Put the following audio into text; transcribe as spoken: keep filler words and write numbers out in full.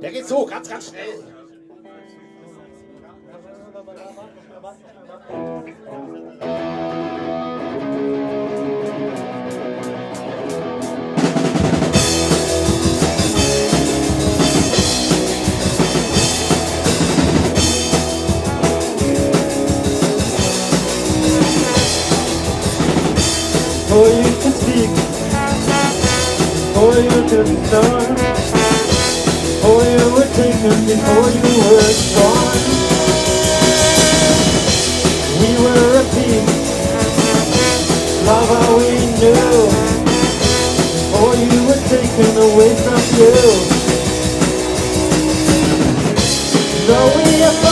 Der geht so, ganz, ganz schnell. Before you can speak, before you can start, before you were taken, before you were born, we were at peace, love how we knew, before you were taken away from you. So we are